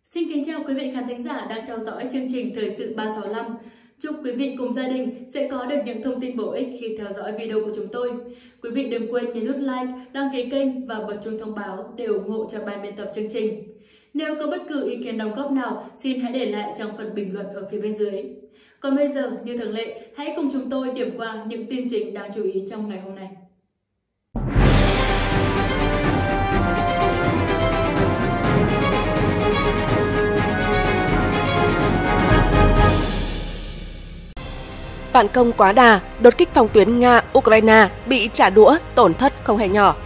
Xin kính chào quý vị khán thính giả đang theo dõi chương trình Thời sự 365. Chúc quý vị cùng gia đình sẽ có được những thông tin bổ ích khi theo dõi video của chúng tôi. Quý vị đừng quên nhấn nút like, đăng ký kênh và bật chuông thông báo để ủng hộ cho ban biên tập chương trình. Nếu có bất cứ ý kiến đóng góp nào, xin hãy để lại trong phần bình luận ở phía bên dưới. Còn bây giờ, như thường lệ, hãy cùng chúng tôi điểm qua những tin chính đáng chú ý trong ngày hôm nay. Phản công quá đà, đột kích phòng tuyến Nga-Ukraine bị trả đũa, tổn thất không hề nhỏ.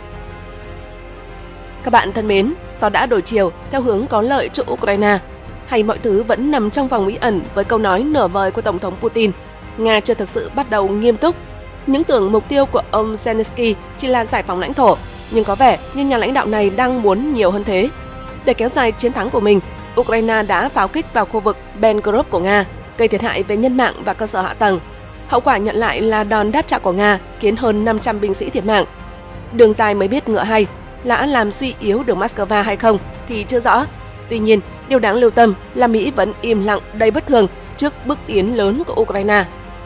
Các bạn thân mến, do đã đổi chiều theo hướng có lợi cho Ukraine, hay mọi thứ vẫn nằm trong vòng bí ẩn với câu nói nửa vời của Tổng thống Putin, Nga chưa thực sự bắt đầu nghiêm túc. Những tưởng mục tiêu của ông Zelensky chỉ là giải phóng lãnh thổ, nhưng có vẻ như nhà lãnh đạo này đang muốn nhiều hơn thế. Để kéo dài chiến thắng của mình, Ukraine đã pháo kích vào khu vực Belgorod của Nga, gây thiệt hại về nhân mạng và cơ sở hạ tầng. Hậu quả nhận lại là đòn đáp trả của Nga khiến hơn 500 binh sĩ thiệt mạng. Đường dài mới biết ngựa hay, đã làm suy yếu được Moscow hay không thì chưa rõ. Tuy nhiên, điều đáng lưu tâm là Mỹ vẫn im lặng đầy bất thường trước bước tiến lớn của Ukraine.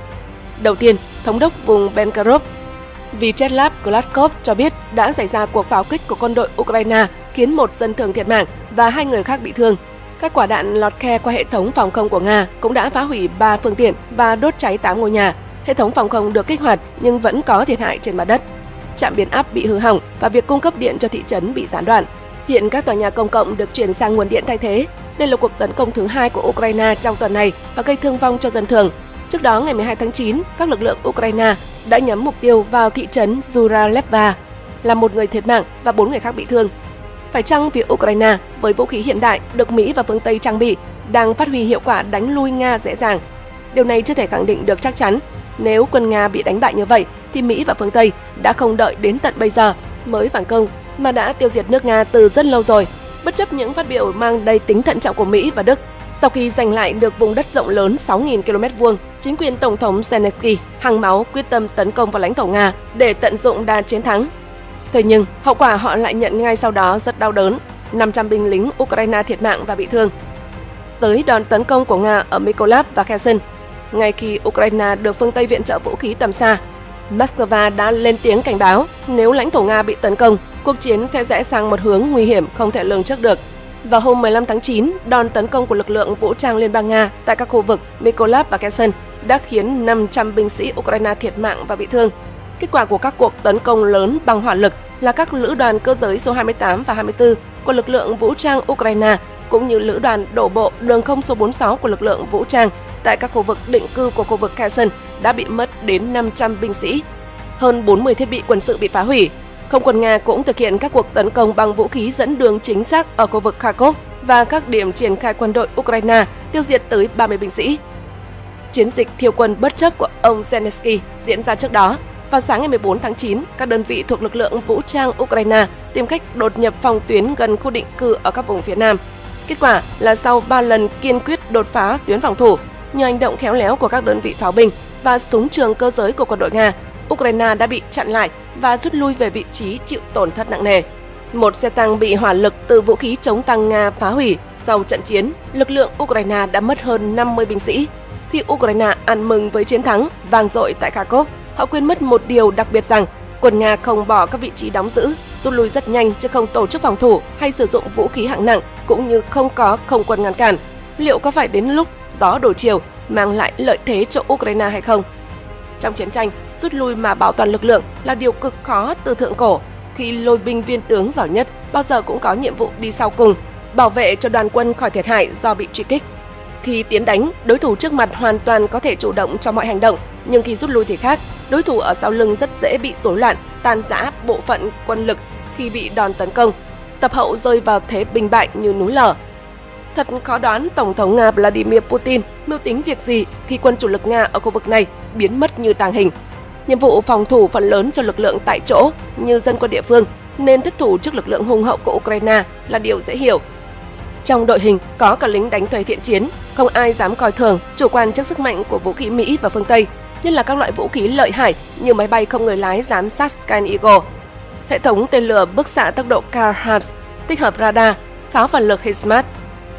Đầu tiên, thống đốc vùng Belgorod Vyacheslav Gladkov cho biết đã xảy ra cuộc pháo kích của quân đội Ukraine khiến một dân thường thiệt mạng và 2 người khác bị thương. Các quả đạn lọt khe qua hệ thống phòng không của Nga cũng đã phá hủy 3 phương tiện và đốt cháy 8 ngôi nhà. Hệ thống phòng không được kích hoạt nhưng vẫn có thiệt hại trên mặt đất. Trạm biến áp bị hư hỏng và việc cung cấp điện cho thị trấn bị gián đoạn. Hiện các tòa nhà công cộng được chuyển sang nguồn điện thay thế. Đây là cuộc tấn công thứ 2 của Ukraine trong tuần này và gây thương vong cho dân thường. Trước đó, ngày 12 tháng 9, các lực lượng Ukraine đã nhắm mục tiêu vào thị trấn Zuraleva, làm 1 người thiệt mạng và 4 người khác bị thương. Phải chăng phía Ukraine với vũ khí hiện đại được Mỹ và phương Tây trang bị đang phát huy hiệu quả đánh lui Nga dễ dàng? Điều này chưa thể khẳng định được chắc chắn. Nếu quân Nga bị đánh bại như vậy thì Mỹ và phương Tây đã không đợi đến tận bây giờ mới phản công mà đã tiêu diệt nước Nga từ rất lâu rồi. Bất chấp những phát biểu mang đầy tính thận trọng của Mỹ và Đức, sau khi giành lại được vùng đất rộng lớn 6.000 km2, chính quyền Tổng thống Zelensky hăng máu quyết tâm tấn công vào lãnh thổ Nga để tận dụng đà chiến thắng. Thế nhưng, hậu quả họ lại nhận ngay sau đó rất đau đớn, 500 binh lính Ukraine thiệt mạng và bị thương. Tới đòn tấn công của Nga ở Mykolaiv và Kherson, ngay khi Ukraine được phương Tây viện trợ vũ khí tầm xa, Moscow đã lên tiếng cảnh báo nếu lãnh thổ Nga bị tấn công, cuộc chiến sẽ rẽ sang một hướng nguy hiểm không thể lường trước được. Vào hôm 15 tháng 9, đòn tấn công của lực lượng vũ trang Liên bang Nga tại các khu vực Mykolaiv và Kherson đã khiến 500 binh sĩ Ukraine thiệt mạng và bị thương. Kết quả của các cuộc tấn công lớn bằng hỏa lực là các lữ đoàn cơ giới số 28 và 24 của lực lượng vũ trang Ukraine cũng như lữ đoàn đổ bộ đường không số 46 của lực lượng vũ trang tại các khu vực định cư của khu vực Kherson đã bị mất đến 500 binh sĩ. Hơn 40 thiết bị quân sự bị phá hủy. Không quân Nga cũng thực hiện các cuộc tấn công bằng vũ khí dẫn đường chính xác ở khu vực Kharkov và các điểm triển khai quân đội Ukraine, tiêu diệt tới 30 binh sĩ. Chiến dịch thiêu quân bất chấp của ông Zelensky diễn ra trước đó. Vào sáng ngày 14 tháng 9, các đơn vị thuộc lực lượng vũ trang Ukraine tìm cách đột nhập phòng tuyến gần khu định cư ở các vùng phía Nam. Kết quả là sau 3 lần kiên quyết đột phá tuyến phòng thủ, nhờ hành động khéo léo của các đơn vị pháo binh và súng trường cơ giới của quân đội Nga, Ukraine đã bị chặn lại và rút lui về vị trí chịu tổn thất nặng nề. Một xe tăng bị hỏa lực từ vũ khí chống tăng Nga phá hủy. Sau trận chiến, lực lượng Ukraine đã mất hơn 50 binh sĩ. Khi Ukraine ăn mừng với chiến thắng vang dội tại Kharkov, họ quên mất một điều đặc biệt rằng quân Nga không bỏ các vị trí đóng giữ, rút lui rất nhanh chứ không tổ chức phòng thủ hay sử dụng vũ khí hạng nặng, cũng như không có không quân ngăn cản. Liệu có phải đến lúc gió đổi chiều mang lại lợi thế cho Ukraine hay không? Trong chiến tranh, rút lui mà bảo toàn lực lượng là điều cực khó từ thượng cổ. Khi lôi binh viên tướng giỏi nhất bao giờ cũng có nhiệm vụ đi sau cùng, bảo vệ cho đoàn quân khỏi thiệt hại do bị truy kích. Khi tiến đánh, đối thủ trước mặt hoàn toàn có thể chủ động cho mọi hành động, nhưng khi rút lui thì khác, đối thủ ở sau lưng rất dễ bị rối loạn, tan rã bộ phận quân lực khi bị đòn tấn công, tập hậu rơi vào thế bình bại như núi lở. Thật khó đoán Tổng thống Nga Vladimir Putin mưu tính việc gì khi quân chủ lực Nga ở khu vực này biến mất như tàng hình. Nhiệm vụ phòng thủ phần lớn cho lực lượng tại chỗ như dân quân địa phương, nên thất thủ trước lực lượng hùng hậu của Ukraine là điều dễ hiểu. Trong đội hình có cả lính đánh thuê thiện chiến, không ai dám coi thường, chủ quan trước sức mạnh của vũ khí Mỹ và phương Tây, nhất là các loại vũ khí lợi hại như máy bay không người lái giám sát Sky Eagle, hệ thống tên lửa bức xạ tốc độ cao HIMARS, tích hợp radar, pháo phản lực HIMARS.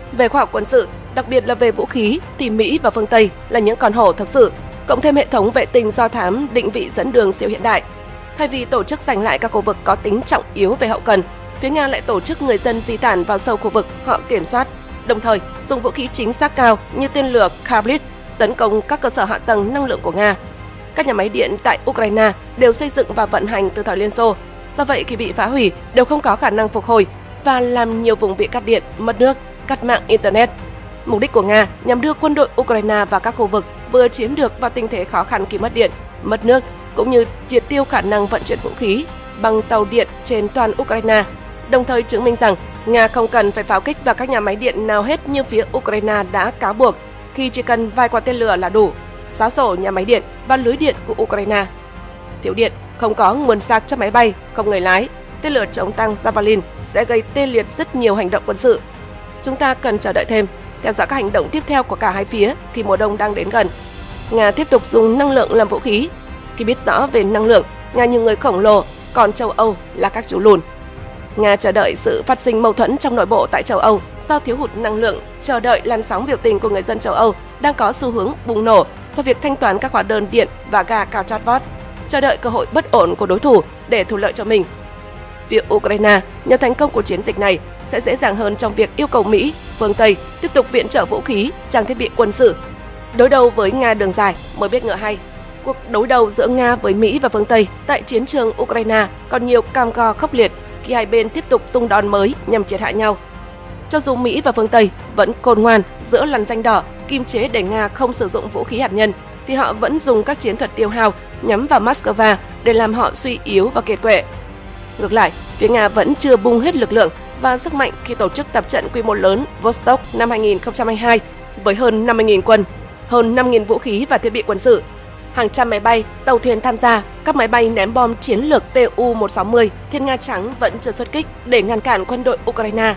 Về khoa học quân sự, đặc biệt là về vũ khí, thì Mỹ và phương Tây là những con hổ thực sự, cộng thêm hệ thống vệ tinh do thám định vị dẫn đường siêu hiện đại. Thay vì tổ chức giành lại các khu vực có tính trọng yếu về hậu cần, phía Nga lại tổ chức người dân di tản vào sâu khu vực họ kiểm soát, đồng thời dùng vũ khí chính xác cao như tên lửa Kalib tấn công các cơ sở hạ tầng năng lượng của Nga. Các nhà máy điện tại Ukraine đều xây dựng và vận hành từ thời Liên Xô, do vậy khi bị phá hủy đều không có khả năng phục hồi và làm nhiều vùng bị cắt điện, mất nước, cắt mạng Internet. Mục đích của Nga nhằm đưa quân đội Ukraine vào các khu vực vừa chiếm được vào tình thế khó khăn khi mất điện, mất nước, cũng như triệt tiêu khả năng vận chuyển vũ khí bằng tàu điện trên toàn Ukraine, đồng thời chứng minh rằng Nga không cần phải pháo kích vào các nhà máy điện nào hết như phía Ukraine đã cáo buộc, khi chỉ cần vài quả tên lửa là đủ, xóa sổ nhà máy điện và lưới điện của Ukraine. Thiếu điện, không có nguồn sạc cho máy bay, không người lái, tên lửa chống tăng Javelin sẽ gây tê liệt rất nhiều hành động quân sự. Chúng ta cần chờ đợi thêm, theo dõi các hành động tiếp theo của cả hai phía khi mùa đông đang đến gần. Nga tiếp tục dùng năng lượng làm vũ khí. Khi biết rõ về năng lượng, Nga như người khổng lồ, còn châu Âu là các chú lùn. Nga chờ đợi sự phát sinh mâu thuẫn trong nội bộ tại châu Âu do thiếu hụt năng lượng, chờ đợi làn sóng biểu tình của người dân châu Âu đang có xu hướng bùng nổ do việc thanh toán các hóa đơn điện và ga cao chót vót, chờ đợi cơ hội bất ổn của đối thủ để thu lợi cho mình. Phía Ukraine nhờ thành công của chiến dịch này sẽ dễ dàng hơn trong việc yêu cầu Mỹ, phương Tây tiếp tục viện trợ vũ khí, trang thiết bị quân sự. Đối đầu với Nga đường dài mới biết ngựa hay. Cuộc đối đầu giữa Nga với Mỹ và phương Tây tại chiến trường Ukraine còn nhiều cam go khốc liệt khi hai bên tiếp tục tung đòn mới nhằm triệt hạ nhau. Cho dù Mỹ và phương Tây vẫn khôn ngoan giữa lằn ranh đỏ kiềm chế để Nga không sử dụng vũ khí hạt nhân, thì họ vẫn dùng các chiến thuật tiêu hao nhắm vào Moscow để làm họ suy yếu và kiệt quệ. Ngược lại, phía Nga vẫn chưa bung hết lực lượng và sức mạnh khi tổ chức tập trận quy mô lớn Vostok năm 2022 với hơn 50.000 quân, hơn 5.000 vũ khí và thiết bị quân sự, hàng trăm máy bay, tàu thuyền tham gia, các máy bay ném bom chiến lược Tu-160, Thiên Nga Trắng vẫn chưa xuất kích để ngăn cản quân đội Ukraine.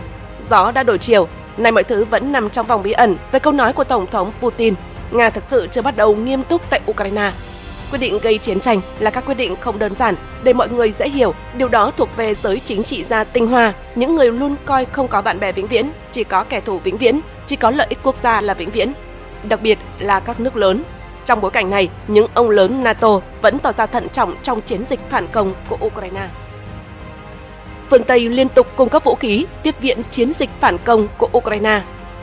Gió đã đổi chiều, nay mọi thứ vẫn nằm trong vòng bí ẩn về câu nói của Tổng thống Putin. Nga thực sự chưa bắt đầu nghiêm túc tại Ukraine. Quyết định gây chiến tranh là các quyết định không đơn giản, để mọi người dễ hiểu, điều đó thuộc về giới chính trị gia tinh hoa, những người luôn coi không có bạn bè vĩnh viễn, chỉ có kẻ thù vĩnh viễn, chỉ có lợi ích quốc gia là vĩnh viễn, đặc biệt là các nước lớn. Trong bối cảnh này, những ông lớn NATO vẫn tỏ ra thận trọng trong chiến dịch phản công của Ukraine. Phương Tây liên tục cung cấp vũ khí tiếp viện chiến dịch phản công của Ukraine.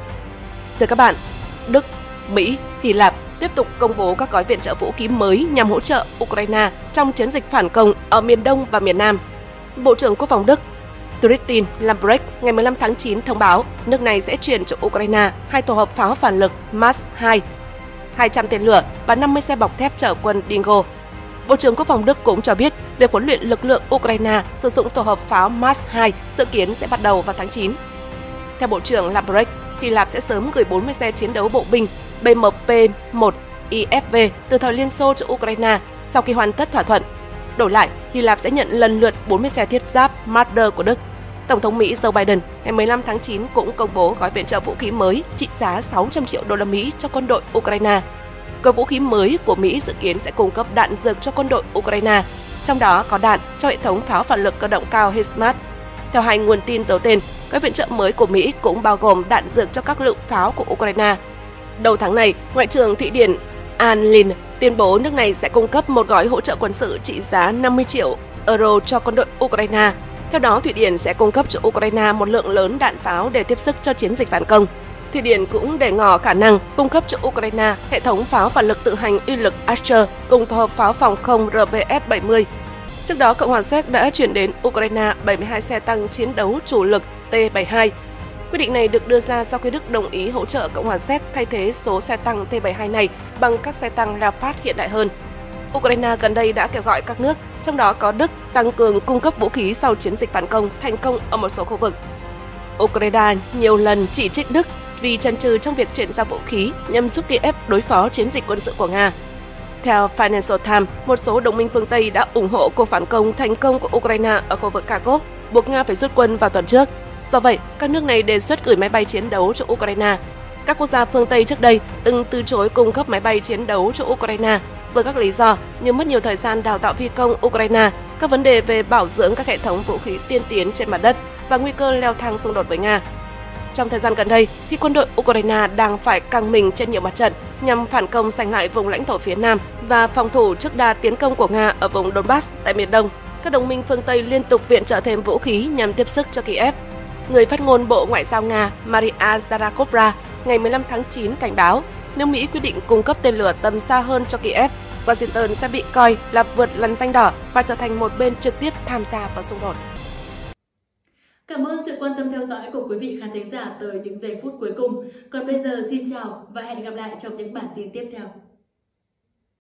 Thưa các bạn, Đức, Mỹ, Hy Lạp tiếp tục công bố các gói viện trợ vũ khí mới nhằm hỗ trợ Ukraine trong chiến dịch phản công ở miền Đông và miền Nam. Bộ trưởng Quốc phòng Đức Christine Lambrecht ngày 15 tháng 9 thông báo nước này sẽ chuyển cho Ukraine 2 tổ hợp pháo phản lực MAS-2, 200 tên lửa và 50 xe bọc thép chở quân Dingo. Bộ trưởng Quốc phòng Đức cũng cho biết việc huấn luyện lực lượng Ukraine sử dụng tổ hợp pháo MAS-2 dự kiến sẽ bắt đầu vào tháng 9. Theo Bộ trưởng Lambrecht, Hy Lạp sẽ sớm gửi 40 xe chiến đấu bộ binh BMP-1 IFV từ thời Liên Xô cho Ukraine sau khi hoàn tất thỏa thuận. Đổi lại, Hy Lạp sẽ nhận lần lượt 40 xe thiết giáp Marder của Đức. Tổng thống Mỹ Joe Biden ngày 15 tháng 9 cũng công bố gói viện trợ vũ khí mới trị giá 600 triệu đô la Mỹ cho quân đội Ukraine. Gói vũ khí mới của Mỹ dự kiến sẽ cung cấp đạn dược cho quân đội Ukraine, trong đó có đạn cho hệ thống pháo phản lực cơ động cao HIMARS. Theo hai nguồn tin giấu tên, gói viện trợ mới của Mỹ cũng bao gồm đạn dược cho các lựu pháo của Ukraine. Đầu tháng này, Ngoại trưởng Thụy Điển An Lind tuyên bố nước này sẽ cung cấp một gói hỗ trợ quân sự trị giá 50 triệu euro cho quân đội Ukraine. Theo đó, Thụy Điển sẽ cung cấp cho Ukraine một lượng lớn đạn pháo để tiếp sức cho chiến dịch phản công. Thụy Điển cũng để ngỏ khả năng cung cấp cho Ukraine hệ thống pháo phản lực tự hành uy lực Archer cùng tổ hợp pháo phòng không RBS-70. Trước đó, Cộng hòa Séc đã chuyển đến Ukraine 72 xe tăng chiến đấu chủ lực T-72. Quyết định này được đưa ra sau khi Đức đồng ý hỗ trợ Cộng hòa Séc thay thế số xe tăng T-72 này bằng các xe tăng Leopard hiện đại hơn. Ukraine gần đây đã kêu gọi các nước, trong đó có Đức, tăng cường cung cấp vũ khí sau chiến dịch phản công thành công ở một số khu vực. Ukraine nhiều lần chỉ trích Đức vì chần chừ trong việc chuyển giao vũ khí nhằm giúp Kiev đối phó chiến dịch quân sự của Nga. Theo Financial Times, một số đồng minh phương Tây đã ủng hộ cuộc phản công thành công của Ukraine ở khu vực Kharkov, buộc Nga phải rút quân vào tuần trước. Do vậy, các nước này đề xuất gửi máy bay chiến đấu cho Ukraine. Các quốc gia phương Tây trước đây từng từ chối cung cấp máy bay chiến đấu cho Ukraine với các lý do như mất nhiều thời gian đào tạo phi công Ukraine, các vấn đề về bảo dưỡng các hệ thống vũ khí tiên tiến trên mặt đất và nguy cơ leo thang xung đột với Nga. Trong thời gian gần đây, khi quân đội Ukraine đang phải căng mình trên nhiều mặt trận nhằm phản công giành lại vùng lãnh thổ phía Nam và phòng thủ trước đà tiến công của Nga ở vùng Donbass tại miền Đông, các đồng minh phương Tây liên tục viện trợ thêm vũ khí nhằm tiếp sức cho Kiev. Người phát ngôn Bộ Ngoại giao Nga Maria Zakharova ngày 15 tháng 9 cảnh báo nếu Mỹ quyết định cung cấp tên lửa tầm xa hơn cho Kiev, Washington sẽ bị coi là vượt lần ranh đỏ và trở thành một bên trực tiếp tham gia vào xung đột. Cảm ơn sự quan tâm theo dõi của quý vị khán thính giả tới những giây phút cuối cùng. Còn bây giờ xin chào và hẹn gặp lại trong những bản tin tiếp theo.